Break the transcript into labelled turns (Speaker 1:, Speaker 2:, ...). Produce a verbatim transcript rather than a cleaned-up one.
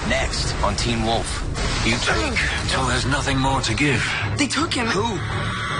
Speaker 1: Next on Teen Wolf.
Speaker 2: You take till there's nothing more to give.
Speaker 3: They took him.
Speaker 2: Who?